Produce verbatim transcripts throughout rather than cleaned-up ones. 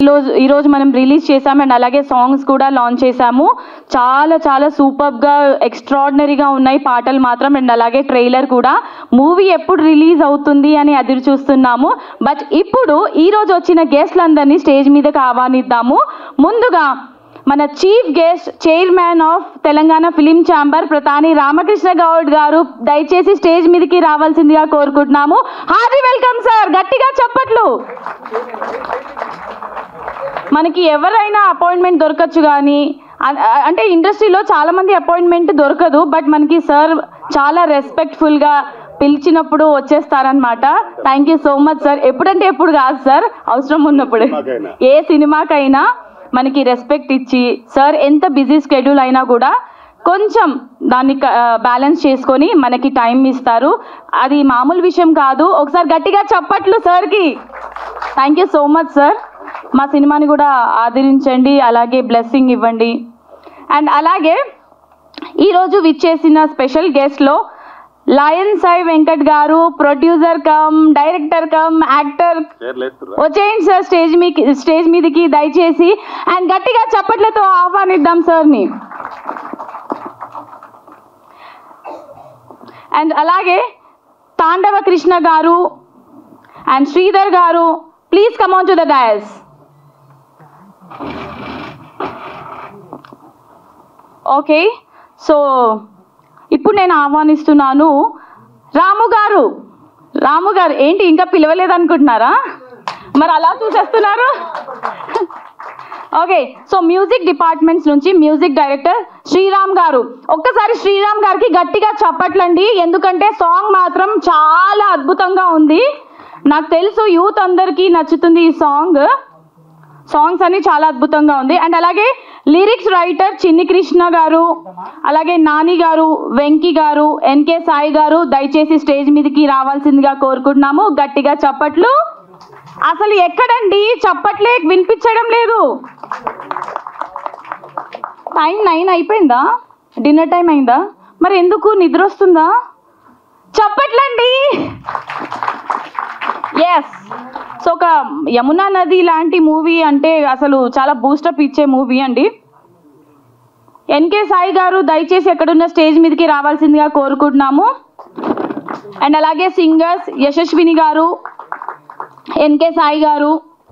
ఈరోజు ఈరోజు మనం రిలీజ్ చేసాము అండ్ అలాగే సాంగ్స్ కూడా లాంచ్ చేసాము. చాలా చాలా సూపర్గా ఎక్స్ట్రాడినరీగా ఉన్నాయి పాటలు మాత్రం అండ్ అలాగే ట్రైలర్ కూడా. మూవీ ఎప్పుడు రిలీజ్ అవుతుంది అని ఎదురు చూస్తున్నాము. బట్ ఇప్పుడు ఈరోజు వచ్చిన గెస్ట్లందరినీ స్టేజ్ మీదకి ఆహ్వానిద్దాము. ముందుగా మన chief guest chairman of Telangana film chamber Pratani Ramakrishna Goud గారు దయచేసి స్టేజ్ మీదకి రావాల్సిందిగా కోరుకుంటున్నాము. హార్టీ వెల్కమ్ సార్, గట్టిగా చప్పట్లు. మనకి ఎవరైనా అపాయింట్మెంట్ దొరకచ్చు కానీ అంటే ఇండస్ట్రీలో చాలామంది అపాయింట్మెంట్ దొరకదు. బట్ మనకి సార్ చాలా రెస్పెక్ట్ఫుల్గా పిలిచినప్పుడు వచ్చేస్తారనమాట. Thank you so much sir. ఎప్పుడంటే ఎప్పుడు కాదు సార్, అవసరం ఉన్నప్పుడు ఏ సినిమాకైనా మనకి రెస్పెక్ట్ ఇచ్చి సార్ ఎంత బిజీ స్కెడ్యూల్ అయినా కూడా కొంచెం దాన్ని బ్యాలెన్స్ చేసుకొని మనకి టైం ఇస్తారు. అది మామూలు విషయం కాదు. ఒకసారి గట్టిగా చప్పట్లు సార్కి. Thank you so much sir. మా సినిమాని కూడా ఆదరించండి, అలాగే బ్లెస్సింగ్ ఇవ్వండి. అండ్ అలాగే ఈరోజు విచ్చేసిన స్పెషల్ గెస్ట్లో లయన్ సాయి వెంకట్ గారు, producer come director come actor. వచ్చేయండి సార్ స్టేజ్ మీ స్టేజ్ మీదకి దయచేసి. అండ్ గట్టిగా చప్పట్లతో ఆహ్వానిద్దాం సార్ని. అండ్ అలాగే తాండవ కృష్ణ గారు అండ్ శ్రీధర్ గారు, please come on to the dais. Okay, so ఇప్పుడు నేను ఆహ్వానిస్తున్నాను రాము గారు. రాము గారు ఏంటి ఇంకా పిలవలేదనుకుంటున్నారా? మరి అలా చూసేస్తున్నారు. ఓకే, సో మ్యూజిక్ డిపార్ట్మెంట్స్ నుంచి మ్యూజిక్ డైరెక్టర్ శ్రీరామ్ గారు. ఒక్కసారి శ్రీరామ్ గారికి గట్టిగా చప్పట్లండి, ఎందుకంటే సాంగ్ మాత్రం చాలా అద్భుతంగా ఉంది. నాకు తెలుసు యూత్ అందరికీ నచ్చుతుంది ఈ సాంగ్. సాంగ్స్ అన్ని చాలా అద్భుతంగా ఉంది. అండ్ అలాగే లిరిక్స్ రైటర్ చిన్ని కృష్ణ గారు, అలాగే నాని గారు, వెంకీ గారు, ఎన్కే సాయి గారు దయచేసి స్టేజ్ మీదకి రావాల్సిందిగా కోరుకుంటున్నాము. గట్టిగా చప్పట్లు. అసలు ఎక్కడండి చప్పట్లే వినిపించడం లేదు. టైం నైన్ అయిపోయిందా? డిన్నర్ టైం అయిందా? మరి ఎందుకు నిద్ర వస్తుందా? చప్పట్లండి. ఎస్, సో ఒక యమునా నది లాంటి మూవీ అంటే అసలు చాలా బూస్టప్ ఇచ్చే మూవీ అండి. ఎన్కే సాయి గారు దయచేసి ఎక్కడున్న స్టేజ్ మీదకి రావాల్సిందిగా కోరుకుంటున్నాము. అండ్ అలాగే సింగర్స్ యశస్విని గారు, ఎన్కే సాయి గారు.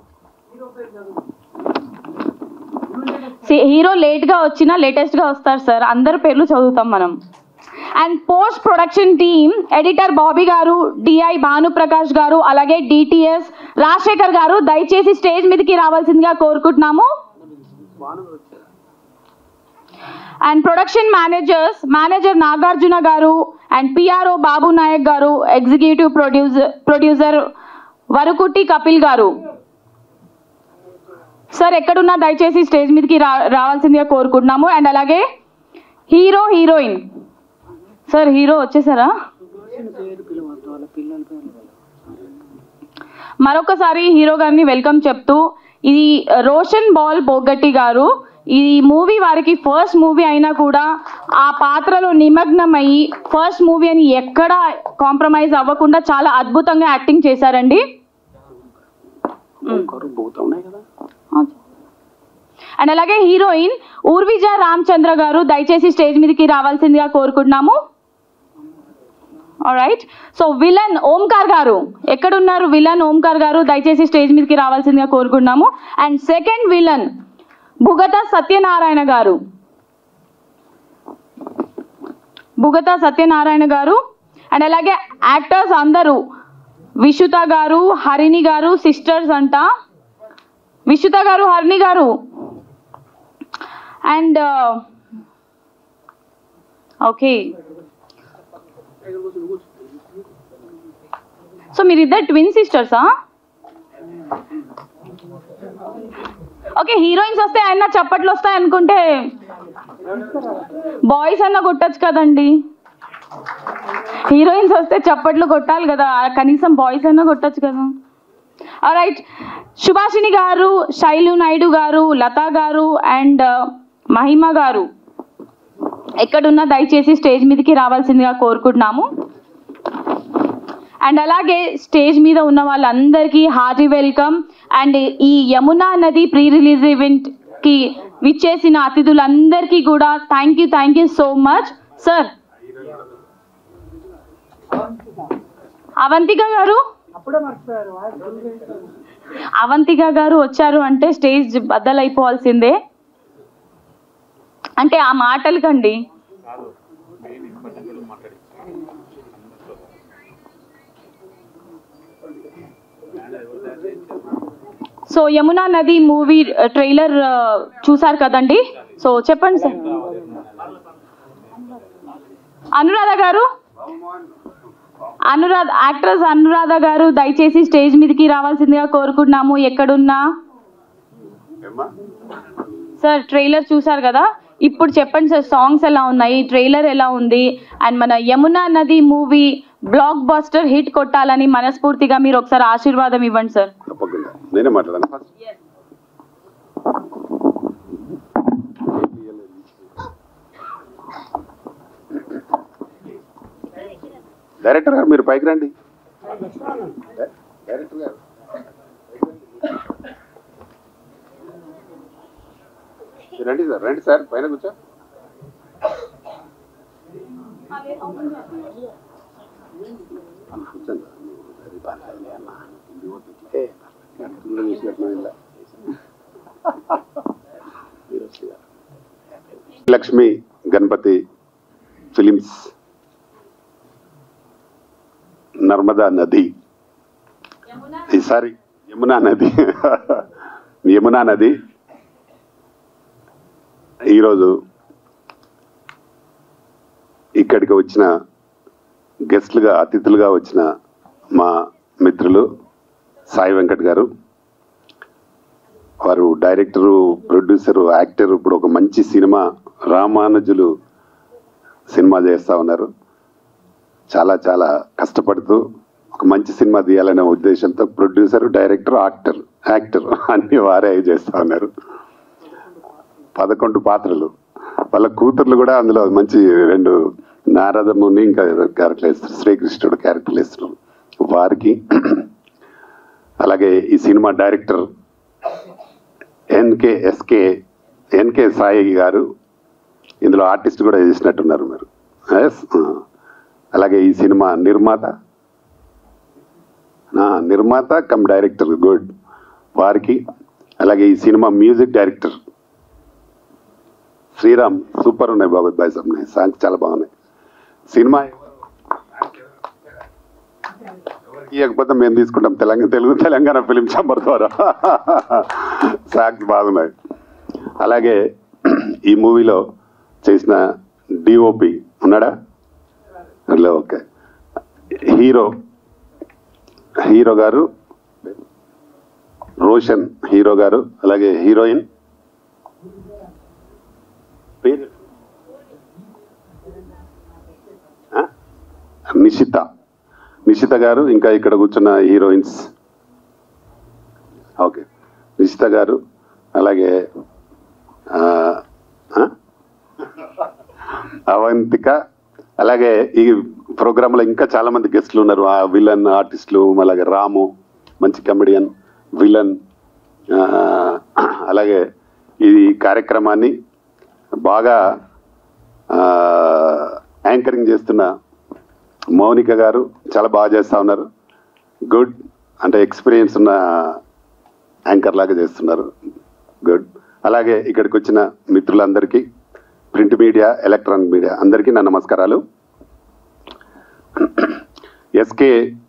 హీరో లేట్గా వచ్చినా లేటెస్ట్గా వస్తారు సార్, అందరి పేర్లు చదువుతాం మనం. And post production team editor Bobby గారు, డిఐ భానుప్రకాష్ గారు, అలాగే డిటిఎస్ రాజశేఖర్ గారు దయచేసి స్టేజ్ మీదకి రావాల్సిందిగా కోరుకుంటున్నాము. And production managers manager Nagarjuna గారు అండ్ పిఆర్ఓ బాబు నాయక్ గారు, ఎగ్జిక్యూటివ్ ప్రొడ్యూసర్ ప్రొడ్యూసర్ వరకుట్టి కపిల్ గారు. సార్ ఎక్కడున్నా దయచేసి స్టేజ్ మీదకి రా రావాల్సిందిగా కోరుకుంటున్నాము. అండ్ అలాగే హీరో హీరోయిన్. సార్ హీరో వచ్చేసారా? మరొకసారి హీరో గారిని వెల్కమ్ చెప్తూ, ఇది రోషన్ బాల్ బోగట్టి గారు. ఈ మూవీ వారికి ఫస్ట్ మూవీ అయినా కూడా ఆ పాత్రలో నిమగ్నమయ్యి ఫస్ట్ మూవీ అని ఎక్కడ కాంప్రమైజ్ అవ్వకుండా చాలా అద్భుతంగా యాక్టింగ్ చేశారండి. అండ్ అలాగే హీరోయిన్ ఊర్విజ రామచంద్ర గారు దయచేసి స్టేజ్ మీదకి రావాల్సిందిగా కోరుకుంటున్నాము. ఆల్రైట్, సో విలన్ ఓంకార్ గారు ఎక్కడున్నారు? విలన్ ఓంకార్ గారు దయచేసి స్టేజ్ మీదకి రావాల్సిందిగా కోరుకుంటున్నాము. And second villain Bhugata Satyanarayana గారు. భుగత సత్యనారాయణ గారు. అండ్ అలాగే యాక్టర్స్ అందరూ విషుత గారు, హరిణి గారు, సిస్టర్స్ అంట. విషుత గారు, హరిణి గారు. అండ్ ఓకే, సో మీరిద్దరు ట్విన్ సిస్టర్సా? ఓకే, హీరోయిన్స్ వస్తే ఆయన చప్పట్లు వస్తాయి అనుకుంటే బాయ్స్ అన్న కొట్టచ్చు కదండి. హీరోయిన్స్ వస్తే చప్పట్లు కొట్టాలి కదా, కనీసం బాయ్స్ అన్న కొట్టచ్చు కదా. ఆల్రైట్, సుభాషిణి గారు, శైలు నాయుడు గారు, లతా గారు అండ్ మహిమ గారు ఎక్కడున్నా దయచేసి స్టేజ్ మీదకి రావాల్సిందిగా కోరుకుంటున్నాము. అండ్ అలాగే స్టేజ్ మీద ఉన్న వాళ్ళందరికీ హార్టీ వెల్కమ్. అండ్ ఈ యమునా నది ప్రీ రిలీజ్ ఈవెంట్కి విచ్చేసిన అతిథులందరికీ కూడా thank you thank you so much. Sir Avantika గారు అవంతిక గారు వచ్చారు అంటే స్టేజ్ బద్దలైపోవాల్సిందే. అంటే ఆ మాటలు కండి. So Yamuna Nadi movie trailer చూసారు కదండి. సో చెప్పండి సార్. అనురాధ గారు అనురాధ యాక్ట్రెస్ అనురాధ గారు దయచేసి స్టేజ్ మీదకి రావాల్సిందిగా కోరుకుంటున్నాము. ఎక్కడున్నా సార్ ట్రైలర్ చూసారు కదా, ఇప్పుడు చెప్పండి సార్ సాంగ్స్ ఎలా ఉన్నాయి, ట్రైలర్ ఎలా ఉంది, అండ్ మన Yamuna Nadi movie block buster hit కొట్టాలని మనస్ఫూర్తిగా మీరు ఒకసారి ఆశీర్వాదం ఇవ్వండి సార్. నేనే మాట్లాడాను ఫస్ట్. డైరెక్టర్ గారు మీరు పైకి రండి. డైరెక్టర్ గారు రండి సార్, రండి సార్, పైన కూర్చో. లక్ష్మి గణపతి ఫిలిమ్స్ నర్మదా నది సారీ యమునా నది యమునా నది ఈరోజు ఇక్కడికి వచ్చిన గెస్ట్లుగా అతిథులుగా వచ్చిన మా మిత్రులు సాయి వెంకట్ గారు, వారు డైరెక్టరు, ప్రొడ్యూసరు, యాక్టరు. ఇప్పుడు ఒక మంచి సినిమా రామానుజులు సినిమా చేస్తూ ఉన్నారు. చాలా చాలా కష్టపడుతూ ఒక మంచి సినిమా తీయాలనే ఉద్దేశంతో ప్రొడ్యూసరు, డైరెక్టర్, యాక్టర్ యాక్టర్ అన్ని వారే చేస్తూ ఉన్నారు. పదకొండు పాత్రలు, వాళ్ళ కూతుర్లు కూడా అందులో మంచి రెండు నారదముని ఇంకా క్యారెక్టర్లు వేస్తారు, శ్రీకృష్ణుడు క్యారెక్టర్లు వేస్తున్నారు వారికి. అలాగే ఈ సినిమా director NK SK NK Sai గారు, ఇందులో ఆర్టిస్ట్ కూడా చేసినట్టున్నారు మీరు. అలాగే ఈ సినిమా నిర్మాత నిర్మాత కమ్ డైరెక్టర్ గుడ్ వారికి. అలాగే ఈ సినిమా మ్యూజిక్ డైరెక్టర్ శ్రీరామ్, సూపర్ ఉన్నాయి బాబు, బాయ్ ఉన్నాయి, సాంగ్స్ చాలా బాగున్నాయి. సినిమా ఇవ్వకపోతే మేము తీసుకుంటాం తెలంగాణ తెలుగు తెలంగాణ ఫిలిం ఛాంబర్ ద్వారా. సాంగ్స్ బాగున్నాయి. అలాగే ఈ మూవీలో చేసిన డిఓపి ఉన్నాడా? అట్లా ఓకే. హీరో హీరో గారు రోషన్ హీరో గారు. అలాగే హీరోయిన్ నిషిత నిషిత గారు. ఇంకా ఇక్కడ కూర్చున్న హీరోయిన్స్ ఓకే నిషిత గారు. అలాగే అవంతిక. అలాగే ఈ ప్రోగ్రాంలో ఇంకా చాలా మంది గెస్ట్లు ఉన్నారు, ఆ విలన్ ఆర్టిస్టులు. అలాగే రాము మంచి కమెడియన్ విలన్. అలాగే ఈ కార్యక్రమాన్ని బాగా యాంకరింగ్ చేస్తున్న మౌనిక గారు చాలా బాగా చేస్తూ ఉన్నారు. గుడ్, అంటే ఎక్స్పీరియన్స్ ఉన్న యాంకర్ లాగా చేస్తున్నారు. గుడ్. అలాగే ఇక్కడికి వచ్చిన మిత్రులందరికీ, ప్రింట్ మీడియా, ఎలక్ట్రానిక్ మీడియా అందరికీ నా నమస్కారాలు. ఎస్కే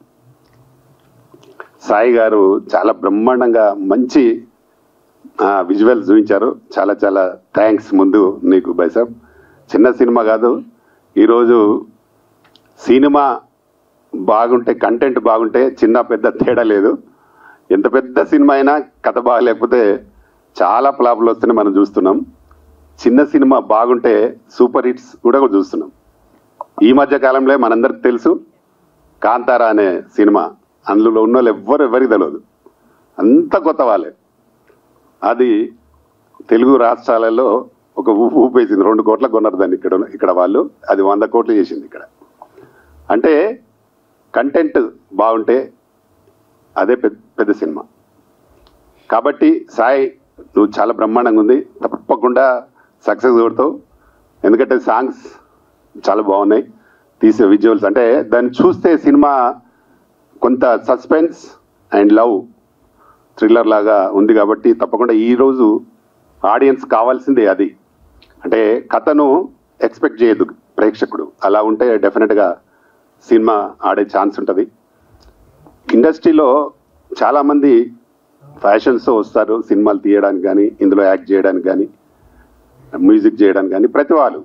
సాయి గారు చాలా బ్రహ్మాండంగా మంచి విజువల్స్ చూపించారు. చాలా చాలా థ్యాంక్స్ ముందు నీకు బైసాబ్. చిన్న సినిమా కాదు, ఈరోజు సినిమా బాగుంటే, కంటెంట్ బాగుంటే చిన్న పెద్ద తేడా లేదు. ఎంత పెద్ద సినిమా అయినా కథ బాగలేకపోతే చాలా ఫ్లాపులు వస్తేనే మనం చూస్తున్నాం. చిన్న సినిమా బాగుంటే సూపర్ హిట్స్ కూడా చూస్తున్నాం. ఈ మధ్య కాలంలో మనందరికి తెలుసు కాంతారా అనే సినిమా, అందులో ఉన్న వాళ్ళు ఎవ్వరు ఎవరికి తెలియదు, అంత కొత్త వాళ్ళే. అది తెలుగు రాష్ట్రాలలో ఒక ఊపు ఊపేసింది. రెండు కోట్లకు కొన్నారు దాన్ని ఇక్కడ ఇక్కడ వాళ్ళు. అది వంద కోట్లు చేసింది ఇక్కడ. అంటే కంటెంట్ బాగుంటే అదే పెద్ద పెద్ద సినిమా. కాబట్టి సాయి నువ్వు చాలా బ్రహ్మాండంగా ఉంది, తప్పకుండా సక్సెస్ కొడతావు. ఎందుకంటే సాంగ్స్ చాలా బాగున్నాయి, తీసే విజువల్స్ అంటే దాన్ని చూస్తే సినిమా కొంత సస్పెన్స్ అండ్ లవ్ థ్రిల్లర్ లాగా ఉంది. కాబట్టి తప్పకుండా ఈరోజు ఆడియన్స్ కావాల్సిందే అది. అంటే కథను ఎక్స్పెక్ట్ చేయదు ప్రేక్షకుడు, అలా ఉంటే డెఫినెట్గా సినిమా ఆడే ఛాన్స్ ఉంటుంది. ఇండస్ట్రీలో చాలామంది ఫ్యాషన్స్తో వస్తారు సినిమాలు తీయడానికి కానీ, ఇందులో యాక్ట్ చేయడానికి కానీ, మ్యూజిక్ చేయడానికి కానీ. ప్రతి వాళ్ళు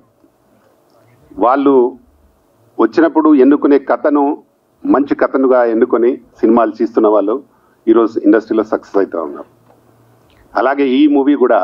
వాళ్ళు వచ్చినప్పుడు ఎన్నుకునే కథను మంచి కథనుగా ఎన్నుకొని సినిమాలు తీస్తున్న వాళ్ళు ఈరోజు ఇండస్ట్రీలో సక్సెస్ అవుతూ ఉన్నారు. అలాగే ఈ మూవీ కూడా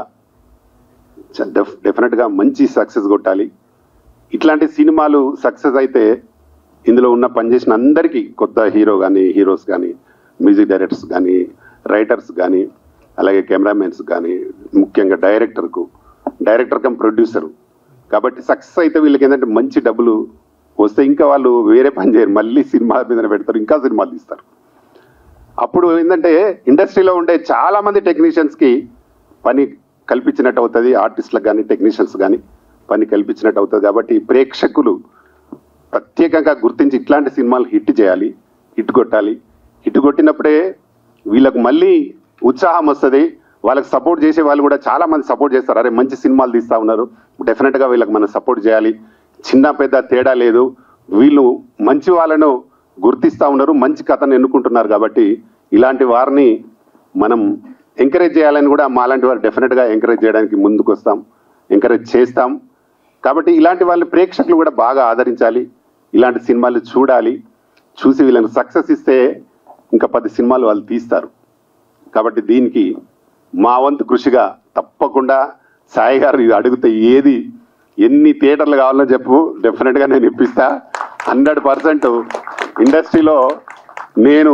డెఫ్ డెఫినెట్గా మంచి సక్సెస్ కొట్టాలి. ఇట్లాంటి సినిమాలు సక్సెస్ అయితే ఇందులో ఉన్న పనిచేసిన అందరికీ, కొత్త హీరో కానీ, హీరోస్ కానీ, మ్యూజిక్ డైరెక్టర్స్ కానీ, రైటర్స్ కానీ, అలాగే కెమెరామెన్స్ కానీ, ముఖ్యంగా డైరెక్టర్కు డైరెక్టర్ కమ్ ప్రొడ్యూసరు. కాబట్టి సక్సెస్ అయితే వీళ్ళకి ఏంటంటే మంచి డబ్బులు వస్తే ఇంకా వాళ్ళు వేరే పని చేయరు, మళ్ళీ సినిమా మీద పెడతారు, ఇంకా సినిమాలు తీస్తారు. అప్పుడు ఏంటంటే ఇండస్ట్రీలో ఉండే చాలామంది టెక్నీషియన్స్కి పని కల్పించినట్టు అవుతుంది, ఆర్టిస్టులకు కానీ టెక్నీషియన్స్ కానీ పని కల్పించినట్టు అవుతుంది. కాబట్టి ప్రేక్షకులు ప్రత్యేకంగా గుర్తించి ఇట్లాంటి సినిమాలు హిట్ చేయాలి, హిట్ కొట్టాలి. హిట్ కొట్టినప్పుడే వీళ్ళకు మళ్ళీ ఉత్సాహం వస్తుంది. వాళ్ళకి సపోర్ట్ చేసే వాళ్ళు కూడా చాలా మంది సపోర్ట్ చేస్తారు. అరే మంచి సినిమాలు తీస్తూ ఉన్నారు, డెఫినెట్గా వీళ్ళకి మనం సపోర్ట్ చేయాలి, చిన్న పెద్ద తేడా లేదు, వీళ్ళు మంచి వాళ్ళను గుర్తిస్తూ ఉన్నారు, మంచి కథను ఎన్నుకుంటున్నారు. కాబట్టి ఇలాంటి వారిని మనం ఎంకరేజ్ చేయాలని కూడా మాలాంటి వారు డెఫినెట్గా ఎంకరేజ్ చేయడానికి ముందుకు వస్తాం, ఎంకరేజ్ చేస్తాం. కాబట్టి ఇలాంటి వాళ్ళు ప్రేక్షకులు కూడా బాగా ఆదరించాలి, ఇలాంటి సినిమాలు చూడాలి. చూసి వీళ్ళని సక్సెస్ ఇస్తే ఇంకా పది సినిమాలు వాళ్ళు తీస్తారు. కాబట్టి దీనికి మా వంతు కృషిగా తప్పకుండా సాయి గారు ఇది అడిగితే ఏది ఎన్ని థియేటర్లు కావాలో చెప్పు, డెఫినెట్గా నేను ఇప్పిస్తా. హండ్రెడ్ పర్సెంట్ ఇండస్ట్రీలో నేను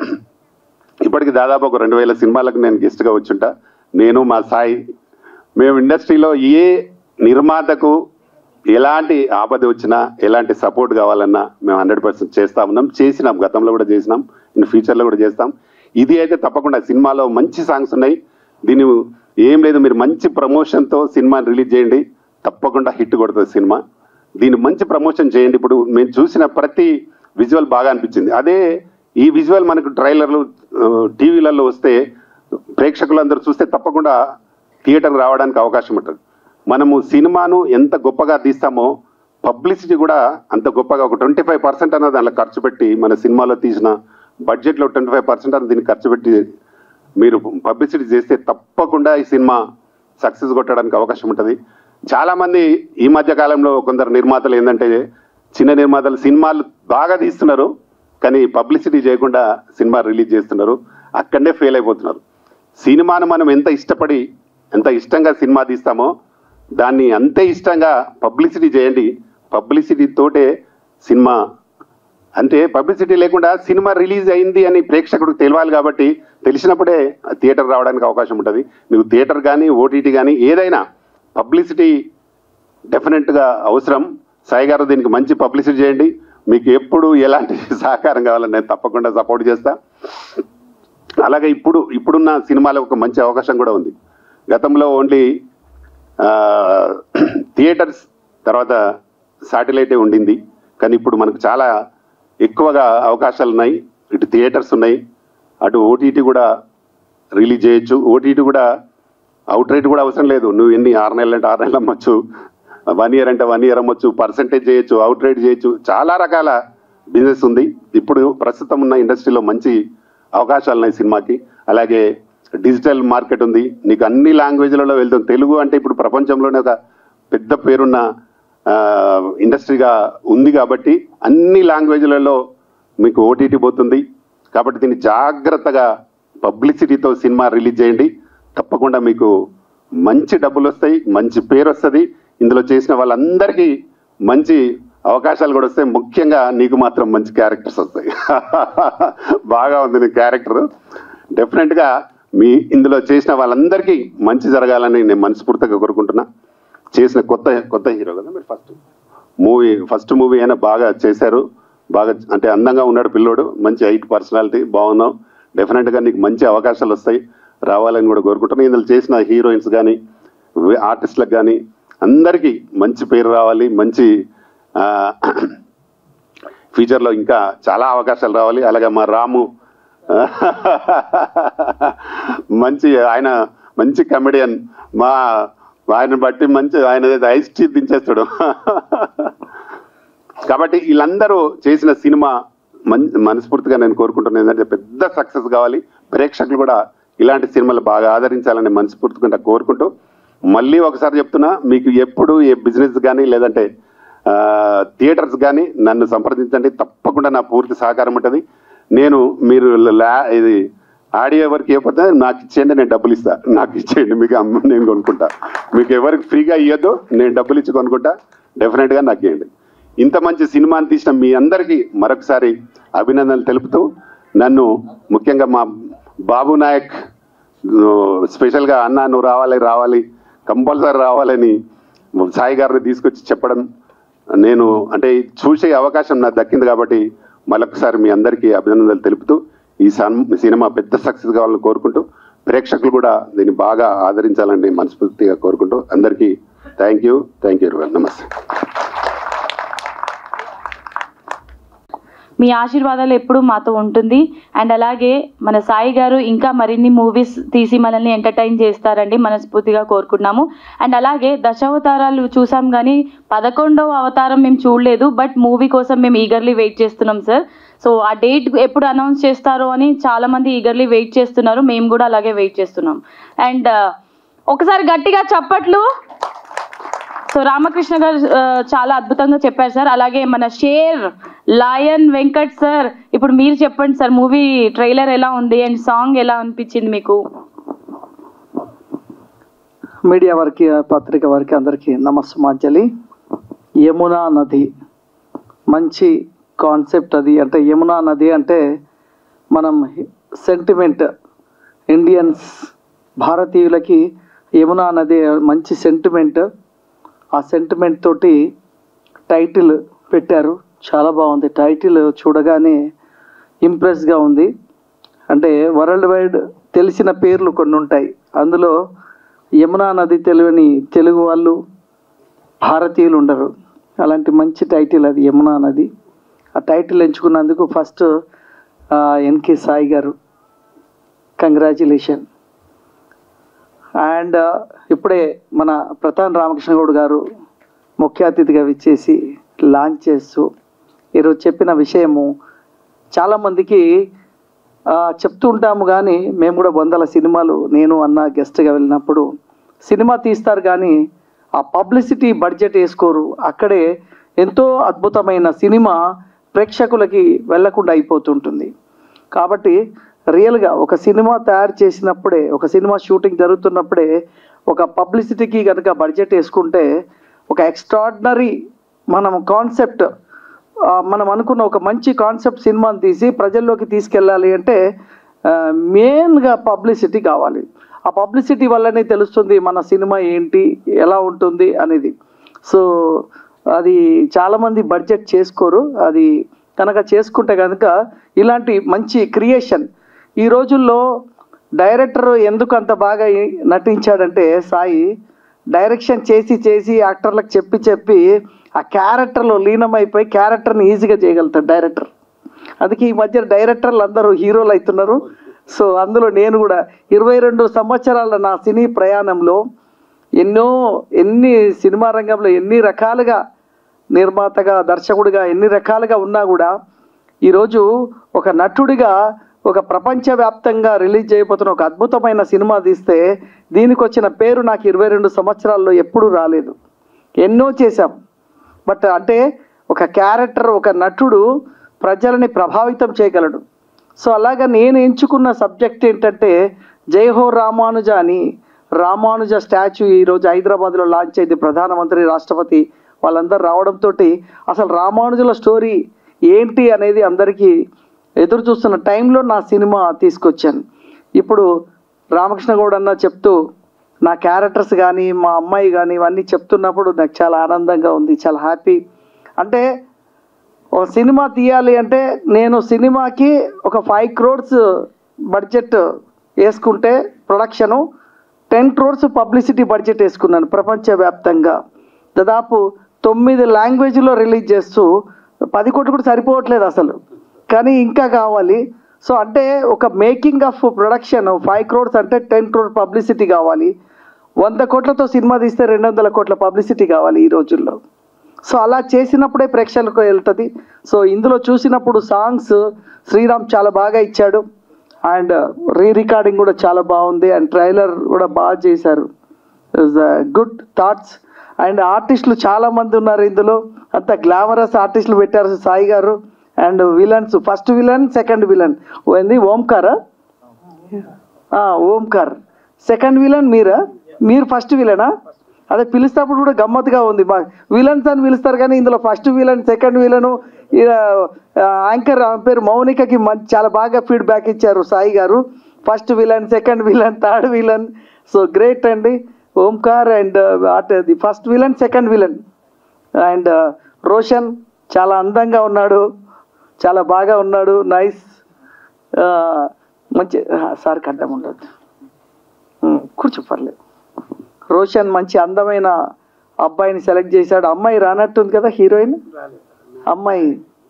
ఇప్పటికి దాదాపు ఒక రెండు వేల సినిమాలకు నేను గెస్ట్గా వచ్చుంటా. నేను మా సాయి మేము ఇండస్ట్రీలో ఏ నిర్మాతకు ఎలాంటి ఆపద వచ్చినా, ఎలాంటి సపోర్ట్ కావాలన్నా మేము హండ్రెడ్ పర్సెంట్ చేస్తా ఉన్నాం, చేసినాం, గతంలో కూడా చేసినాం, ఇన్ ఫ్యూచర్లో కూడా చేస్తాం. ఇది అయితే తప్పకుండా సినిమాలో మంచి సాంగ్స్ ఉన్నాయి. దీని ఏం లేదు, మీరు మంచి ప్రమోషన్తో సినిమాని రిలీజ్ చేయండి, తప్పకుండా హిట్ కొడుతుంది సినిమా. దీన్ని మంచి ప్రమోషన్ చేయండి. ఇప్పుడు మేము చూసిన ప్రతి విజువల్ బాగా అనిపించింది. అదే ఈ విజువల్ మనకు ట్రైలర్లు టీవీలలో వస్తే ప్రేక్షకులందరూ చూస్తే తప్పకుండా థియేటర్ రావడానికి అవకాశం ఉంటుంది. మనము సినిమాను ఎంత గొప్పగా తీస్తామో పబ్లిసిటీ కూడా అంత గొప్పగా ఒక ట్వంటీ ఫైవ్ పర్సెంట్ అన్నది దాంట్లో ఖర్చు పెట్టి, మన సినిమాలో తీసిన బడ్జెట్లో ట్వంటీ ఫైవ్ పర్సెంట్ అన్నది దీన్ని ఖర్చు పెట్టి మీరు పబ్లిసిటీ చేస్తే తప్పకుండా ఈ సినిమా సక్సెస్ కొట్టడానికి అవకాశం ఉంటుంది. చాలామంది ఈ మధ్య కాలంలో కొందరు నిర్మాతలు ఏంటంటే చిన్న నిర్మాతలు సినిమాలు బాగా తీస్తున్నారు, కానీ పబ్లిసిటీ చేయకుండా సినిమా రిలీజ్ చేస్తున్నారు, అక్కడనే ఫెయిల్ అయిపోతున్నారు. సినిమాను మనం ఎంత ఇష్టపడి ఎంత ఇష్టంగా సినిమా తీస్తామో దాన్ని అంతే ఇష్టంగా పబ్లిసిటీ చేయండి. పబ్లిసిటీ తోటే సినిమా, అంటే పబ్లిసిటీ లేకుండా సినిమా రిలీజ్ అయింది అని ప్రేక్షకుడికి తెలియాలి. కాబట్టి తెలిసినప్పుడే థియేటర్ రావడానికి అవకాశం ఉంటుంది. మీకు థియేటర్ కానీ ఓటీటీ కానీ ఏదైనా పబ్లిసిటీ డెఫినెట్గా అవసరం. సాయి గారు దీనికి మంచి పబ్లిసిటీ చేయండి. మీకు ఎప్పుడు ఎలాంటి సహకారం కావాలని నేను తప్పకుండా సపోర్ట్ చేస్తా. అలాగే ఇప్పుడు ఇప్పుడున్న సినిమాలకు ఒక మంచి అవకాశం కూడా ఉంది. గతంలో ఓన్లీ థియేటర్స్ తర్వాత శాటిలైటే ఉండింది, కానీ ఇప్పుడు మనకు చాలా ఎక్కువగా అవకాశాలు ఉన్నాయి. ఇటు థియేటర్స్ ఉన్నాయి, అటు ఓటీటీ కూడా రిలీజ్ చేయొచ్చు. ఓటీటీ కూడా అవుట్ రేట్ కూడా అవసరం లేదు. నువ్వు ఎన్ని ఆరు నెలలు అంటే ఆరు నెలలు అమ్మొచ్చు, వన్ ఇయర్ అంటే వన్ ఇయర్ అమ్మొచ్చు, పర్సంటేజ్ చేయొచ్చు, అవుట్ రేట్ చేయొచ్చు, చాలా రకాల బిజినెస్ ఉంది. ఇప్పుడు ప్రస్తుతం ఉన్న ఇండస్ట్రీలో మంచి అవకాశాలు ఉన్నాయి సినిమాకి. అలాగే డిజిటల్ మార్కెట్ ఉంది, నీకు అన్ని లాంగ్వేజ్లలో వెళ్తుంది. తెలుగు అంటే ఇప్పుడు ప్రపంచంలోనే ఒక పెద్ద పేరున్న ఇండస్ట్రీగా ఉంది. కాబట్టి అన్ని లాంగ్వేజ్లలో మీకు ఓటీటీ పోతుంది. కాబట్టి దీన్ని జాగ్రత్తగా పబ్లిసిటీతో సినిమా రిలీజ్ చేయండి, తప్పకుండా మీకు మంచి డబ్బులు వస్తాయి, మంచి పేరు వస్తుంది. ఇందులో చేసిన వాళ్ళందరికీ మంచి అవకాశాలు కూడా వస్తాయి. ముఖ్యంగా నీకు మాత్రం మంచి క్యారెక్టర్స్ వస్తాయి. బాగా ఉంది నీ క్యారెక్టర్. డెఫినెట్గా మీ ఇందులో చేసిన వాళ్ళందరికీ మంచి జరగాలని నేను మనస్ఫూర్తిగా కోరుకుంటున్నా. చేసిన కొత్త కొత్త హీరో కదా మీరు, ఫస్ట్ మూవీ ఫస్ట్ మూవీ అయినా బాగా చేశారు. బాగా అంటే అందంగా ఉన్నాడు పిల్లోడు, మంచి హైట్ పర్సనాలిటీ, బాగున్నావు. డెఫినెట్గా నీకు మంచి అవకాశాలు వస్తాయి. రావాలని కూడా కోరుకుంటున్నాను. ఇందులో చేసిన హీరోయిన్స్ కానీ ఆర్టిస్టులకు కానీ అందరికీ మంచి పేరు రావాలి, మంచి ఫ్యూచర్లో ఇంకా చాలా అవకాశాలు రావాలి. అలాగే మా రాము మంచి ఆయన మంచి కమెడియన్, మా ఆయన బట్టి మంచి ఆయన ఐస్ టీ దించేస్తాడు. కాబట్టి వీళ్ళందరూ చేసిన సినిమా మన్ మనస్ఫూర్తిగా నేను కోరుకుంటున్నాను ఏంటంటే పెద్ద సక్సెస్ కావాలి, ప్రేక్షకులు కూడా ఇలాంటి సినిమాలు బాగా ఆదరించాలని మనస్ఫూర్తిగా కోరుకుంటూ మళ్ళీ ఒకసారి చెప్తున్నా, మీకు ఎప్పుడు ఏ బిజినెస్ కానీ లేదంటే థియేటర్స్ కానీ నన్ను సంప్రదించండి, తప్పకుండా నా పూర్తి సహకారం ఉంటుంది. నేను మీరు లా ఇది ఆడియో ఎవరికి ఇవ్వకపోతే నాకు ఇచ్చేయండి, నేను డబ్బులు ఇస్తా, నాకు ఇచ్చేయండి, మీకు అమ్మ నేను కొనుక్కుంటా. మీకు ఎవరికి ఫ్రీగా ఇవ్వద్దు, నేను డబ్బులు ఇచ్చి కొనుక్కుంటా, డెఫినెట్గా నాకు ఇవ్వండి. ఇంత మంచి సినిమాని తీసిన మీ అందరికీ మరొకసారి అభినందనలు తెలుపుతూ, నన్ను ముఖ్యంగా మా బాబు నాయక్ స్పెషల్గా అన్న నువ్వు రావాలి రావాలి కంపల్సరీ రావాలని సాయి గారిని తీసుకొచ్చి చెప్పడం, నేను అంటే చూసే అవకాశం నాకు దక్కింది కాబట్టి మరొకసారి మీ అందరికీ అభినందనలు తెలుపుతూ ఈ సినిమా పెద్ద సక్సెస్ కావాలని కోరుకుంటూ ప్రేక్షకులు కూడా దీన్ని బాగా ఆదరించాలని మనస్ఫూర్తిగా కోరుకుంటూ అందరికీ థ్యాంక్ యూ థ్యాంక్ యూ నమస్తే. మీ ఆశీర్వాదాలు ఎప్పుడు మాతో ఉంటుంది. అండ్ అలాగే మన సాయి గారు ఇంకా మరిన్ని మూవీస్ తీసి మనల్ని ఎంటర్టైన్ చేస్తారండి మనస్ఫూర్తిగా కోరుకున్నాము. అండ్ అలాగే దశావతారాలు చూసాం కానీ పదకొండవ అవతారం మేము చూడలేదు, బట్ మూవీ కోసం మేము ఈగర్లీ వెయిట్ చేస్తున్నాం సార్. సో ఆ డేట్ ఎప్పుడు అనౌన్స్ చేస్తారో అని చాలామంది ఈగర్లీ వెయిట్ చేస్తున్నారు, మేము కూడా అలాగే వెయిట్ చేస్తున్నాం. అండ్ ఒకసారి గట్టిగా చప్పట్లు. సో రామకృష్ణ గారు చాలా అద్భుతంగా చెప్పారు సార్. అలాగే మన షేర్ లయన్ వెంకట్ సార్, ఇప్పుడు మీరు చెప్పండి సార్, మూవీ ట్రైలర్ ఎలా ఉంది అండ్ సాంగ్ ఎలా అనిపించింది మీకు? మీడియా వారికి, పత్రిక వారికి అందరికీ నమస్సుమాంజలి. యమునా నది మంచి కాన్సెప్ట్ అది. అంటే యమునా నది అంటే మనం సెంటిమెంట్, ఇండియన్స్ భారతీయులకి యమునా నది మంచి సెంటిమెంట్. ఆ సెంటిమెంట్ తోటి టైటిల్ పెట్టారు, చాలా బాగుంది. టైటిల్ చూడగానే ఇంప్రెస్గా ఉంది. అంటే వరల్డ్ వైడ్ తెలిసిన పేర్లు కొన్ని ఉంటాయి, అందులో యమునా నది తెలియని తెలుగు వాళ్ళు భారతీయులు ఉండరు. అలాంటి మంచి టైటిల్ అది యమునా నది. ఆ టైటిల్ ఎంచుకున్నందుకు ఫస్ట్ ఎన్కే సాయి గారు కంగ్రాచులేషన్. అండ్ ఇప్పుడే మన ప్రతాన్ రామకృష్ణ గౌడ్ గారు ముఖ్య అతిథిగా విచ్చేసి లాంచ్ చేస్తూ ఈరోజు చెప్పిన విషయము చాలామందికి చెప్తూ ఉంటాము, కానీ మేము కూడా వందల సినిమాలు నేను అన్న గెస్ట్గా వెళ్ళినప్పుడు సినిమా తీస్తారు కానీ ఆ పబ్లిసిటీ బడ్జెట్ వేసుకోరు. అక్కడే ఎంతో అద్భుతమైన సినిమా ప్రేక్షకులకి వెళ్లకుండా అయిపోతుంటుంది. కాబట్టి రియల్గా ఒక సినిమా తయారు చేసినప్పుడే, ఒక సినిమా షూటింగ్ జరుగుతున్నప్పుడే ఒక పబ్లిసిటీకి కనుక బడ్జెట్ వేసుకుంటే ఒక ఎక్స్ట్రాడినరీ మనం కాన్సెప్ట్, మనం అనుకున్న ఒక మంచి కాన్సెప్ట్ సినిమాని తీసి ప్రజల్లోకి తీసుకెళ్ళాలి అంటే మెయిన్గా పబ్లిసిటీ కావాలి. ఆ పబ్లిసిటీ వల్లనే తెలుస్తుంది మన సినిమా ఏంటి, ఎలా ఉంటుంది అనేది. సో అది చాలామంది బడ్జెట్ చేసుకోరు. అది కనుక చేసుకుంటే కనుక ఇలాంటి మంచి క్రియేషన్. ఈ రోజుల్లో డైరెక్టర్ ఎందుకు అంత బాగా నటించాడంటే సాయి డైరెక్షన్ చేసి చేసి యాక్టర్లకు చెప్పి చెప్పి ఆ క్యారెక్టర్లో లీనమైపోయి క్యారెక్టర్ని ఈజీగా చేయగలుగుతాడు డైరెక్టర్. అందుకే ఈ మధ్య డైరెక్టర్లు అందరూ హీరోలు అవుతున్నారు. సో అందులో నేను కూడా ఇరవై రెండు సంవత్సరాల నా సినీ ప్రయాణంలో ఎన్నో ఎన్ని సినిమా రంగంలో ఎన్ని రకాలుగా నిర్మాతగా, దర్శకుడిగా ఎన్ని రకాలుగా ఉన్నా కూడా ఈరోజు ఒక నటుడిగా ఒక ప్రపంచవ్యాప్తంగా రిలీజ్ చేయబోతున్న ఒక అద్భుతమైన సినిమా తీస్తే దీనికి వచ్చిన పేరు నాకు ఇరవై రెండు సంవత్సరాల్లో ఎప్పుడూ రాలేదు. ఎన్నో చేశాం, బట్ అంటే ఒక క్యారెక్టర్, ఒక నటుడు ప్రజలని ప్రభావితం చేయగలడు. సో అలాగా నేను ఎంచుకున్న సబ్జెక్ట్ ఏంటంటే జైహో రామానుజ అని రామానుజ స్టాచ్యూ ఈరోజు హైదరాబాద్లో లాంచ్ అయింది. ప్రధానమంత్రి, రాష్ట్రపతి వాళ్ళందరూ రావడంతో అసలు రామానుజుల స్టోరీ ఏంటి అనేది అందరికీ ఎదురు చూస్తున్న టైంలో నా సినిమా తీసుకొచ్చాను. ఇప్పుడు రామకృష్ణ గౌడ్ అన్న చెప్తూ నా క్యారెక్టర్స్ కానీ మా అమ్మాయి కానీ ఇవన్నీ చెప్తున్నప్పుడు నాకు చాలా ఆనందంగా ఉంది, చాలా హ్యాపీ. అంటే ఒక సినిమా తీయాలి అంటే నేను సినిమాకి ఒక ఫైవ్ క్రోడ్స్ బడ్జెట్ వేసుకుంటే production ten crores publicity budget వేసుకున్నాను ప్రపంచవ్యాప్తంగా. దాదాపు తొమ్మిది లాంగ్వేజ్లో రిలీజ్ చేస్తూ పది కోట్లు కూడా సరిపోవట్లేదు అసలు, కానీ ఇంకా కావాలి. సో అంటే ఒక making of production five crores అంటే టెన్ క్రోర్ పబ్లిసిటీ కావాలి. వంద కోట్లతో సినిమా తీస్తే రెండు వందల కోట్ల పబ్లిసిటీ కావాలి ఈ రోజుల్లో. సో అలా చేసినప్పుడే ప్రేక్షకులకు వెళ్తుంది. సో ఇందులో చూసినప్పుడు సాంగ్స్ శ్రీరామ్ చాలా బాగా ఇచ్చాడు, అండ్ రీ రికార్డింగ్ కూడా చాలా బాగుంది, అండ్ ట్రైలర్ కూడా బాగా చేశారు. Good thoughts. అండ్ ఆర్టిస్టులు చాలామంది ఉన్నారు ఇందులో, అంత గ్లామరస్ ఆర్టిస్టులు పెట్టారు సాయి గారు. And villains, first villain second villain ఏంది ఓంకారా? ఓంకార్. సెకండ్ విలన్ మీరా? మీరు ఫస్ట్ విలనా? అదే పిలుస్తున్నప్పుడు కూడా గమ్మత్తుగా ఉంది. మా విలన్స్ అని పిలుస్తారు కానీ ఇందులో first villain second villain anchor పేరు మౌనికకి మంచి చాలా బాగా ఫీడ్బ్యాక్ ఇచ్చారు సాయి గారు. First villain second villain third villain. So great అండి Omkar. And at the first villain second villain. And Roshan చాలా అందంగా ఉన్నాడు, చాలా బాగా ఉన్నాడు, నైస్. మంచి సార్ అడ్డం ఉండదు, కూర్చో పర్లేదు. రోషన్ మంచి అందమైన అబ్బాయిని సెలెక్ట్ చేశాడు. అమ్మాయి రానట్టుంది కదా హీరోయిన్ అమ్మాయి.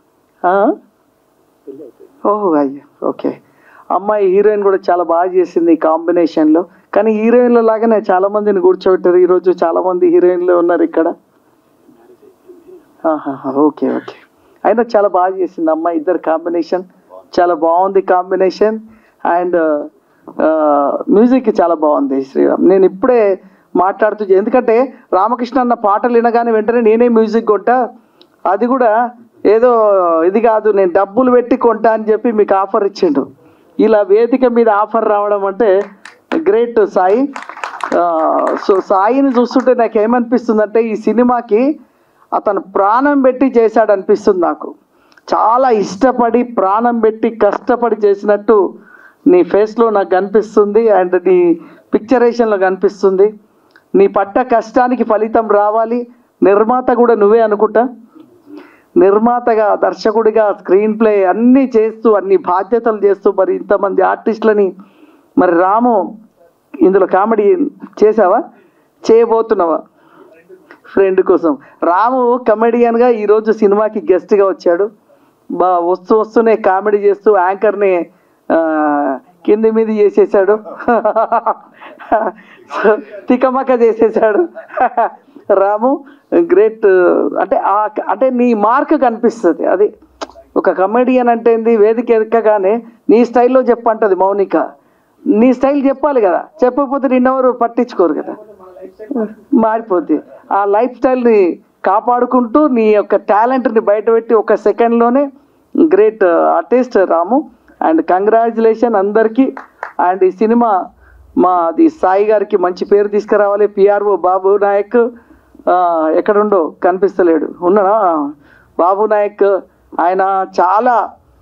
ఓహో అయ్యో ఓకే. అమ్మాయి హీరోయిన్ కూడా చాలా బాగా చేసింది ఈ కాంబినేషన్లో. కానీ హీరోయిన్ల లాగానే చాలా మందిని కూర్చోబెట్టారు ఈరోజు, చాలా మంది హీరోయిన్లు ఉన్నారు ఇక్కడ. Okay okay. అయినా చాలా బాగా చేసింది అమ్మాయి. ఇద్దరు కాంబినేషన్ చాలా బాగుంది కాంబినేషన్. అండ్ మ్యూజిక్ చాలా బాగుంది శ్రీరామ్. నేను ఇప్పుడే మాట్లాడుతూ, ఎందుకంటే రామకృష్ణ అన్న పాటలు వినగానే వెంటనే నేనే మ్యూజిక్ కొంటా, అది కూడా ఏదో ఇది కాదు నేను డబ్బులు పెట్టి కొంటా అని చెప్పి మీకు ఆఫర్ ఇచ్చిండు. ఇలా వేదిక మీద ఆఫర్ రావడం అంటే గ్రేట్ సాయి. సో సాయిని చూస్తుంటే నాకు ఏమనిపిస్తుందంటే ఈ సినిమాకి అతను ప్రాణం పెట్టి చేశాడు అనిపిస్తుంది నాకు. చాలా ఇష్టపడి ప్రాణం పెట్టి కష్టపడి చేసినట్టు నీ ఫేస్లో నాకు కనిపిస్తుంది, అండ్ నీ పిక్చరేషన్లో కనిపిస్తుంది. నీ పట్ట కష్టానికి ఫలితం రావాలి. నిర్మాత కూడా నువ్వే అనుకుంటా, నిర్మాతగా దర్శకుడిగా స్క్రీన్ ప్లే అన్నీ చేస్తూ అన్ని బాధ్యతలు చేస్తూ మరి ఇంతమంది ఆర్టిస్టులని, మరి రాము ఇందులో కామెడీ చేసావా, చేయబోతున్నావా? ఫ్రెండ్ కోసం రాము కమెడియన్గా ఈరోజు సినిమాకి గెస్ట్గా వచ్చాడు. బా వస్తూ వస్తూనే కామెడీ చేస్తూ యాంకర్ని కింది మీద చేసేసాడు, తికమక చేసేసాడు రాము. గ్రేట్. అంటే అంటే నీ మార్క్ కనిపిస్తుంది. అది ఒక కమెడియన్ అంటే ఏంది, వేదిక ఎక్కగానే నీ స్టైల్లో చెప్పంటది మౌనిక. నీ స్టైల్ చెప్పాలి కదా, చెప్పకపోతే నిన్నెవరు పట్టించుకోరు కదా, మారిపోద్ది. ఆ లైఫ్ స్టైల్ని కాపాడుకుంటూ నీ యొక్క టాలెంట్ని బయటపెట్టి ఒక సెకండ్లోనే great artist Ramu. And congratulation అందరికీ. అండ్ ఈ సినిమా మాది సాయి గారికి మంచి పేరు తీసుకురావాలి. పిఆర్ఓ బాబు నాయక్ ఎక్కడుండో కనిపిస్తలేడు, ఉన్నాడా బాబు నాయక్? ఆయన చాలా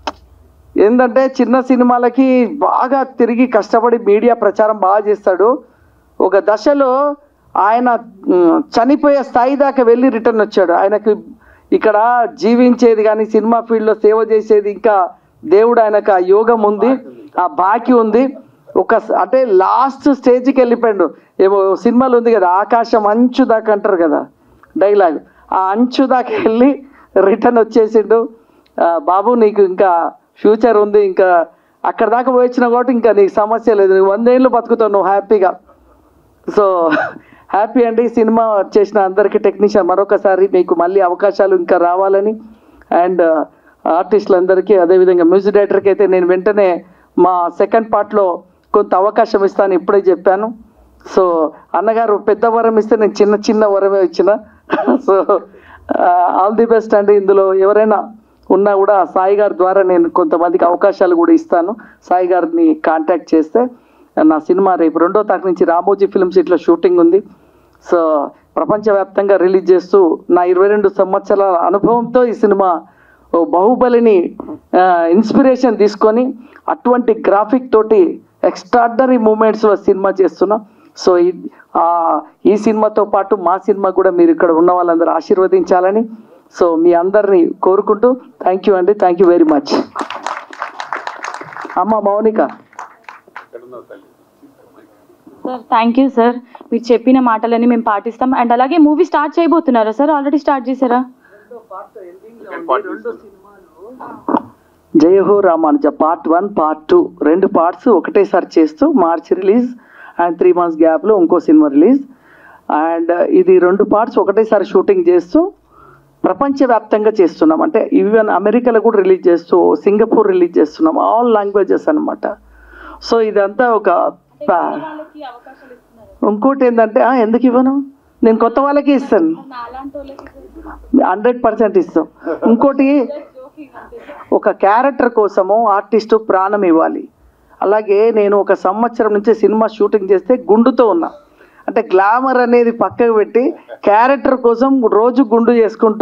ఏంటంటే చిన్న సినిమాలకి బాగా తిరిగి కష్టపడి మీడియా ప్రచారం బాగా చేస్తాడు. ఒక దశలో ఆయన చనిపోయే స్థాయి దాకా వెళ్ళి రిటర్న్ వచ్చాడు. ఆయనకు ఇక్కడ జీవించేది కానీ సినిమా ఫీల్డ్లో సేవ చేసేది ఇంకా దేవుడు ఆయనకు ఆ యోగం ఉంది, ఆ బాకీ ఉంది. ఒక అంటే లాస్ట్ స్టేజ్కి వెళ్ళిపోయాడు. ఏమో సినిమాలు ఉంది కదా, ఆకాశం అంచు దాకా అంటారు కదా డైలాగ్, ఆ అంచు దాకా వెళ్ళి రిటర్న్ వచ్చేసిండు. బాబు నీకు ఇంకా ఫ్యూచర్ ఉంది, ఇంకా అక్కడ దాకా పోయించినా కాబట్టి ఇంకా నీకు సమస్య లేదు, నువ్వు వందేళ్ళు బతుకుతావు నువ్వు హ్యాపీగా. సో హ్యాపీ అండి. సినిమా చేసిన అందరికీ టెక్నీషియన్ మరొకసారి మీకు మళ్ళీ అవకాశాలు ఇంకా రావాలని, అండ్ ఆర్టిస్టులందరికీ, అదేవిధంగా మ్యూజిక్ డైరెక్టర్కి అయితే నేను వెంటనే మా సెకండ్ పార్ట్లో కొంత అవకాశం ఇస్తాను ఇప్పుడే చెప్పాను. సో అన్నగారు పెద్ద వరం ఇస్తే నేను చిన్న చిన్న వరమే ఇచ్చిన. సో ఆల్ ది బెస్ట్ అండి. ఇందులో ఎవరైనా ఉన్నా కూడా సాయి గారి ద్వారా నేను కొంతమందికి అవకాశాలు కూడా ఇస్తాను. సాయి గారిని కాంటాక్ట్ చేస్తే నా సినిమా రేపు రెండో తారీఖు నుంచి రామోజీ ఫిల్మ్ సిటీలో షూటింగ్ ఉంది. సో ప్రపంచవ్యాప్తంగా రిలీజ్ చేస్తూ నా ఇరవై రెండు సంవత్సరాల అనుభవంతో ఈ సినిమా బాహుబలిని ఇన్స్పిరేషన్ తీసుకొని అటువంటి గ్రాఫిక్ తోటి ఎక్స్ట్రాడినరీ మూమెంట్స్లో సినిమా చేస్తున్నా. సో ఈ సినిమాతో పాటు మా సినిమా కూడా మీరు ఇక్కడ ఉన్న వాళ్ళందరూ ఆశీర్వదించాలని సో మీ అందరినీ కోరుకుంటూ థ్యాంక్ యూ అండి. Thank you very much. అమ్మ Mounika sir thank you sir, మీరు చెప్పిన మాటలన్నీ మేము పాటిస్తాం. అండ్ అలాగే మూవీ స్టార్ట్ చేయబోతున్నారా సార్? ఆల్రెడీ స్టార్ట్ చేశారా? Jayaho Ramanuja part one part two రెండు పార్ట్స్ ఒకటేసారి చేస్తూ March release and three months గ్యాప్లో ఇంకో సినిమా రిలీజ్. అండ్ ఇది రెండు పార్ట్స్ ఒకటేసారి షూటింగ్ చేస్తూ ప్రపంచవ్యాప్తంగా చేస్తున్నాం. అంటే ఈవెన్ అమెరికాలో కూడా రిలీజ్ చేస్తూ సింగపూర్ రిలీజ్ చేస్తున్నాం, ఆల్ లాంగ్వేజెస్ అనమాట. సో ఇదంతా ఒక ఇంకోటి ఏంటంటే ఎందుకు ఇవ్వను, నేను కొత్త వాళ్ళకి ఇస్తాను, హండ్రెడ్ పర్సెంట్ ఇస్తాం. ఇంకోటి ఒక క్యారెక్టర్ కోసము ఆర్టిస్టు ప్రాణం ఇవ్వాలి. అలాగే నేను ఒక సంవత్సరం నుంచి సినిమా షూటింగ్ చేస్తే గుండుతో ఉన్నా, అంటే గ్లామర్ అనేది పక్కకు పెట్టి క్యారెక్టర్ కోసం రోజు గుండు చేసుకుంటూ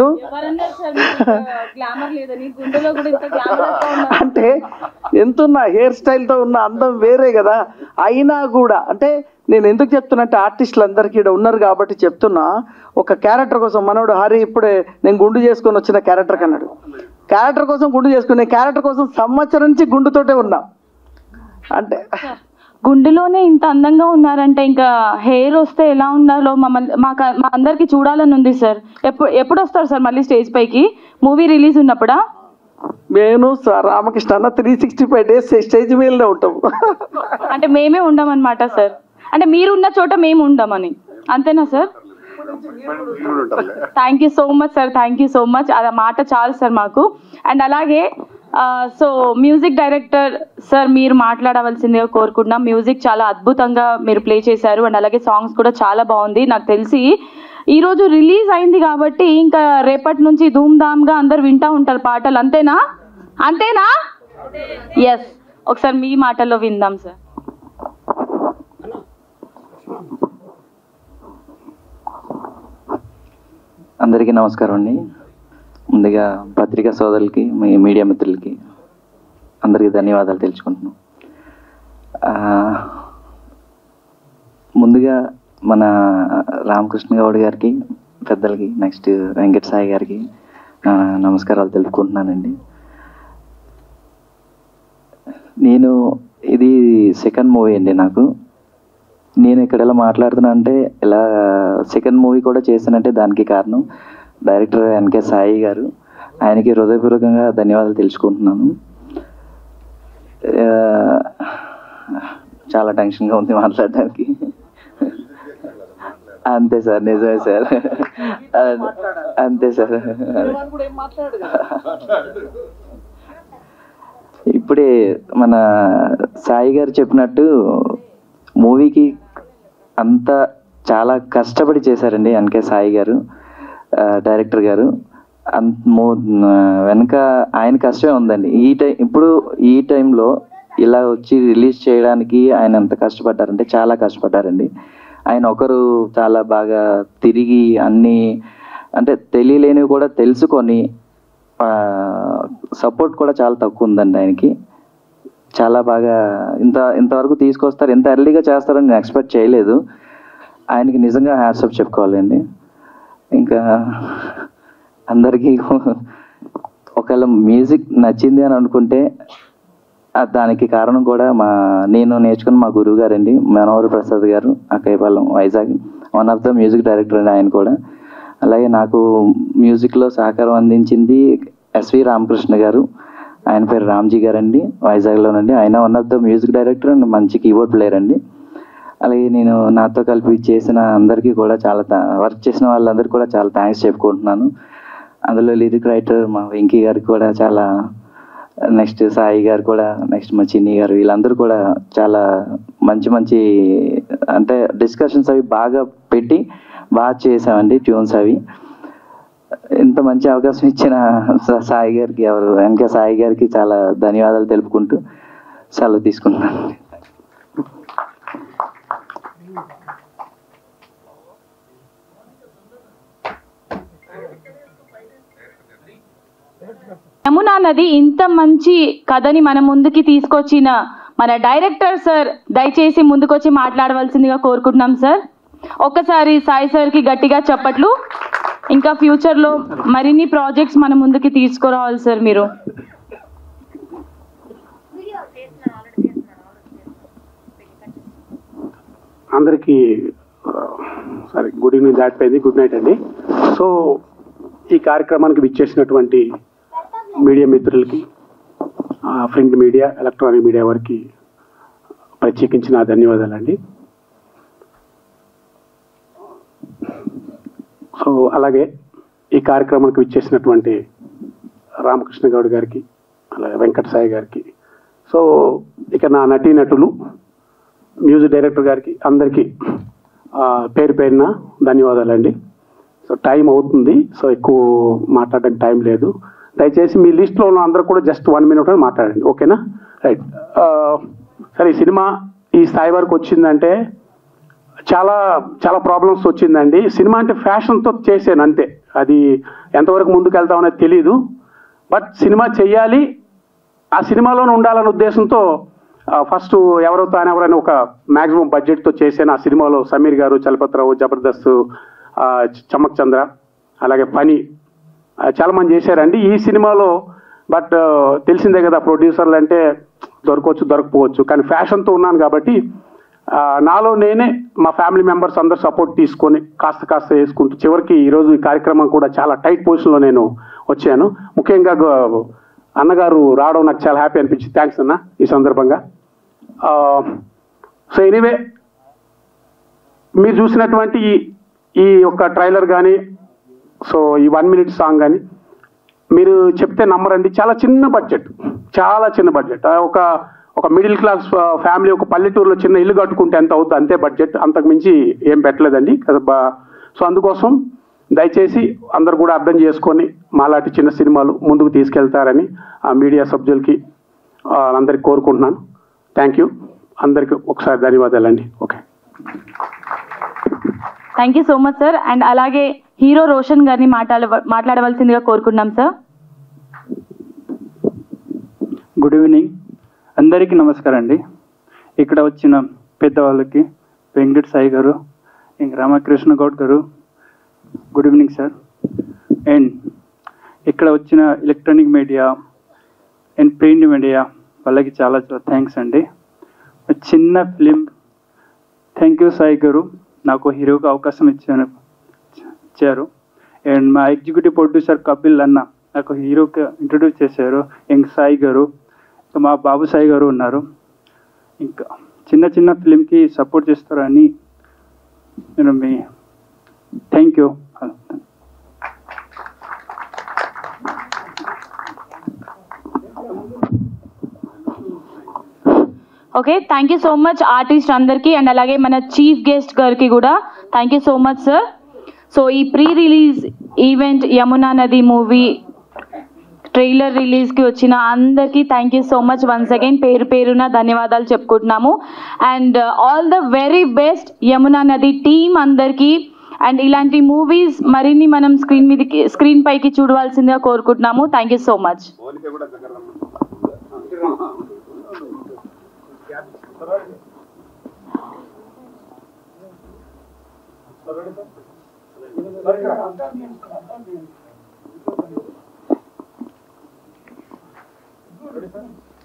అంటే ఎంతున్నా హెయిర్ స్టైల్తో ఉన్న అందం వేరే కదా. అయినా కూడా అంటే నేను ఎందుకు చెప్తున్నా అంటే ఆర్టిస్టులు అందరికీ ఇక్కడ ఉన్నారు కాబట్టి చెప్తున్నా. ఒక క్యారెక్టర్ కోసం మనోడు హరి ఇప్పుడే నేను గుండు చేసుకొని వచ్చిన క్యారెక్టర్ కన్నాడు, క్యారెక్టర్ కోసం గుండు చేసుకునే క్యారెక్టర్ కోసం సంవత్సరం నుంచి గుండుతోటే ఉన్నా. అంటే గుండెలోనే ఇంత అందంగా ఉన్నారంటే ఇంకా హెయిర్ వస్తే ఎలా ఉన్నారో మమ్మల్ని మాకు మా అందరికి చూడాలని ఉంది సార్. ఎప్పుడు ఎప్పుడు వస్తారు సార్ మళ్ళీ స్టేజ్ పైకి? మూవీ రిలీజ్ ఉన్నప్పుడా? నేను రామకృష్ణ అన్న three sixty five days stage మీదనే ఉంటాం. అంటే మేమే ఉండమన్నమాట సార్, అంటే మీరు ఉన్న చోట మేము ఉండమని, అంతేనా sir? Thank you so much sir, thank you so much. అది మాట చాలు సార్ మాకు. అండ్ అలాగే సో మ్యూజిక్ డైరెక్టర్ సార్ మీరు మాట్లాడవలసిందిగా కోరుకుంటున్నాం. మ్యూజిక్ చాలా అద్భుతంగా మీరు ప్లే చేశారు అండ్ అలాగే సాంగ్స్ కూడా చాలా బాగుంది. నాకు తెలిసి ఈరోజు రిలీజ్ అయింది కాబట్టి ఇంకా రేపటి నుంచి ధూమ్ ధామ్గా అందరు వింటూ ఉంటారు పాటలు, అంతేనా? అంతేనా? ఎస్, ఒకసారి మీ మాటల్లో విందాం సార్. అందరికీ నమస్కారం అండి. ముందుగా పత్రికా సోదరులకి, మీ మీడియా మిత్రులకి అందరికీ ధన్యవాదాలు తెలుసుకుంటున్నాం. ముందుగా మన రామకృష్ణ గౌడ్ గారికి, పెద్దలకి, నెక్స్ట్ వెంకట సాయి గారికి నమస్కారాలు తెలుపుకుంటున్నానండి. నేను ఇది సెకండ్ మూవీ అండి నాకు. నేను ఇక్కడ ఎలా మాట్లాడుతున్నా అంటే ఇలా సెకండ్ మూవీ కూడా చేశానంటే దానికి కారణం డైరెక్టర్ ఎన్కే సాయి గారు. ఆయనకి హృదయపూర్వకంగా ధన్యవాదాలు తెలుసుకుంటున్నాను. చాలా టెన్షన్గా ఉంది మాట్లాడడానికి. అంతే సార్, నిజమే సార్, అంతే సార్. ఇప్పుడే మన సాయి గారు చెప్పినట్టు మూవీకి అంతా చాలా కష్టపడి చేశారండి ఎన్కే సాయి గారు, డైరెక్టర్ గారు. అంత మో వెనక ఆయన కష్టమే ఉందండి. ఈ టైం ఇప్పుడు ఈ టైంలో ఇలా వచ్చి రిలీజ్ చేయడానికి ఆయన ఎంత కష్టపడ్డారంటే చాలా కష్టపడ్డారండి. ఆయన ఒకరు చాలా బాగా తిరిగి అన్నీ అంటే తెలియలేనివి కూడా తెలుసుకొని, సపోర్ట్ కూడా చాలా తక్కువ ఉందండి ఆయనకి. చాలా బాగా ఇంత ఇంతవరకు తీసుకొస్తారు, ఇంత ఎర్లీగా చేస్తారని నేను ఎక్స్పెక్ట్ చేయలేదు. ఆయనకి నిజంగా హ్యాట్సాప్ చెప్పుకోవాలండి. ఇంకా అందరికీ ఒకవేళ మ్యూజిక్ నచ్చింది అని అనుకుంటే దానికి కారణం కూడా మా నేను నేర్చుకున్న మా గురువు గారండి, Manohar Prasad garu, Akkayyapalem, Vizag. One of the music director అండి ఆయన కూడా. అలాగే నాకు మ్యూజిక్లో సహకారం అందించింది ఎస్వి రామకృష్ణ గారు, ఆయన పేరు రామ్జీ గారండి, వైజాగ్లోనండి. ఆయన one of the music director and మంచి కీబోర్డ్ ప్లేయర్ అండి. అలాగే నేను నాతో కలిపి చేసిన అందరికీ కూడా చాలా వర్క్ చేసిన వాళ్ళందరికీ కూడా చాలా థ్యాంక్స్ చెప్పుకుంటున్నాను. అందులో లిరిక్ రైటర్ మా వెంకీ గారికి కూడా చాలా, నెక్స్ట్ సాయి గారు కూడా, నెక్స్ట్ మా చిన్ని గారు, వీళ్ళందరూ కూడా చాలా మంచి మంచి అంటే డిస్కషన్స్ అవి బాగా పెట్టి బాగా చేసామండి ట్యూన్స్ అవి. ఇంత మంచి అవకాశం ఇచ్చిన సాయి గారికి, ఎవరు వెనక సాయి గారికి చాలా ధన్యవాదాలు తెలుపుకుంటూ సెలవు తీసుకుంటున్నాను. యమునా నది ఇంత మంచి కథని మన ముందుకి తీసుకొచ్చిన మన డైరెక్టర్ సార్ దయచేసి ముందుకొచ్చి మాట్లాడవలసిందిగా కోరుకుంటున్నాం సార్. ఒక్కసారి సాయి సార్కి గట్టిగా చప్పట్లు. ఇంకా ఫ్యూచర్లో మరిన్ని ప్రాజెక్ట్స్ మన ముందుకి తీసుకురావాలి సార్ మీరు. అందరికీ సారీ గుడ్ ఈవినింగ్ దాటిపోయింది, గుడ్ నైట్ అండి. సో ఈ కార్యక్రమానికి విచ్చేసినటువంటి మీడియా మిత్రులకి, ప్రింట్ మీడియా, ఎలక్ట్రానిక్ మీడియా వారికి ప్రత్యేకించి నా ధన్యవాదాలండి. సో అలాగే ఈ కార్యక్రమానికి విచ్చేసినటువంటి రామకృష్ణ గౌడ్ గారికి, అలాగే వెంకట సాయి గారికి, సో ఇక నా నటీనటులు, మ్యూజిక్ డైరెక్టర్ గారికి అందరికీ పేరు పేరున ధన్యవాదాలండి. సో టైం అవుతుంది, సో ఎక్కువ మాట్లాడడానికి టైం లేదు. దయచేసి మీ లిస్ట్లో ఉన్న అందరూ కూడా జస్ట్ వన్ మినిట్ అని మాట్లాడండి, ఓకేనా? రైట్. సరే, ఈ సినిమా ఈ స్థాయి వరకు వచ్చిందంటే చాలా చాలా ప్రాబ్లమ్స్ వచ్చిందండి. సినిమా అంటే ఫ్యాషన్తో చేసాను అంతే, అది ఎంతవరకు ముందుకు వెళ్తామనేది తెలీదు. బట్ సినిమా చెయ్యాలి, ఆ సినిమాలోనే ఉండాలనే ఉద్దేశంతో ఫస్ట్ ఎవరో తాను ఎవరైనా ఒక మ్యాక్సిమం బడ్జెట్తో చేశాను. ఆ సినిమాలో సమీర్ గారు, చలపతిరావు, జబర్దస్త్, చమక్ చంద్ర, అలాగే పని చాలామంది చేశారండి ఈ సినిమాలో. బట్ తెలిసిందే కదా, ప్రొడ్యూసర్లు అంటే దొరకవచ్చు దొరకపోవచ్చు, కానీ ఫ్యాషన్తో ఉన్నాను కాబట్టి నాలో నేనే మా ఫ్యామిలీ మెంబర్స్ అందరు సపోర్ట్ తీసుకొని కాస్త కాస్త వేసుకుంటూ చివరికి ఈరోజు ఈ కార్యక్రమం కూడా చాలా టైట్ పొజిషన్లో నేను వచ్చాను. ముఖ్యంగా అన్నగారు రావడం నాకు చాలా హ్యాపీ అనిపించింది. థ్యాంక్స్ అన్న ఈ సందర్భంగా. సో ఎనీవే, మీరు చూసినటువంటి ఈ యొక్క ట్రైలర్ కానీ, సో ఈ వన్ మినిట్ సాంగ్ కానీ మీరు చెప్తే నమ్మరండి, చాలా చిన్న బడ్జెట్, చాలా చిన్న బడ్జెట్. ఒక ఒక మిడిల్ క్లాస్ ఫ్యామిలీ ఒక పల్లెటూరులో చిన్న ఇల్లు కట్టుకుంటే ఎంత అవుతుంది అంతే బడ్జెట్, అంతకు మించి ఏం పెట్టలేదండి. సో అందుకోసం దయచేసి అందరు కూడా అర్థం చేసుకొని మాలాంటి చిన్న సినిమాలు ముందుకు తీసుకెళ్తారని ఆ మీడియా సభ్యులకి అందరికి కోరుకుంటున్నాను. థ్యాంక్ యూ, అందరికి ఒకసారి ధన్యవాదాలండి. Okay, thank you so much sir. And అలాగే హీరో రోషన్ గారిని మాట్లాడ మాట్లాడవలసిందిగా కోరుకుంటున్నాం సార్. గుడ్ ఈవినింగ్, అందరికీ నమస్కారం అండి. ఇక్కడ వచ్చిన పెద్దవాళ్ళకి, వెంకట సాయి గారు, ఇంక రామకృష్ణ గౌడ్ గారు, గుడ్ ఈవినింగ్ సార్. అండ్ ఇక్కడ వచ్చిన electronic media and print media వాళ్ళకి చాలా చాలా థ్యాంక్స్ అండి. చిన్న ఫిలిం, థ్యాంక్ యూ సాయి గారు, నాకు హీరోగా అవకాశం ఇచ్చాను ఇచ్చారు అండ్ మా ఎగ్జిక్యూటివ్ ప్రొడ్యూసర్ కపిల్ అన్న నాకు హీరోకి ఇంట్రడ్యూస్ చేశారు. ఇంక సాయి గారు, మా బాబు సాయి గారు ఉన్నారు. ఇంకా చిన్న చిన్న ఫిలింకి సపోర్ట్ చేస్తారని నేను మీ thank you. Okay, thank you so much artist అందరికీ అండ్ అలాగే మన చీఫ్ గెస్ట్ గారికి కూడా thank you so much sir. So ఈ pre release event Yamuna Nadi movie trailer రిలీజ్కి వచ్చిన అందరికీ thank you so much once again, పేరు పేరున ధన్యవాదాలు చెప్పుకుంటున్నాము. And all the very best Yamuna Nadi team అందరికీ. అండ్ ఇలాంటి మూవీస్ మరిన్ని మనం స్క్రీన్ మీదకి స్క్రీన్ పైకి చూడవలసిందిగా కోరుకుంటున్నాము. Thank you so much. Ready, sir?